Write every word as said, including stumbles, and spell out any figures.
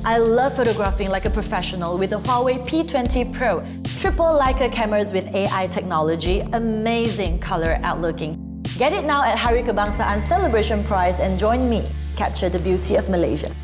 I love photographing like a professional with the Huawei P twenty Pro. Triple Leica cameras with A I technology, amazing color outlooking. Get it now at Hari Kebangsaan Celebration Prize and join me capture the beauty of Malaysia.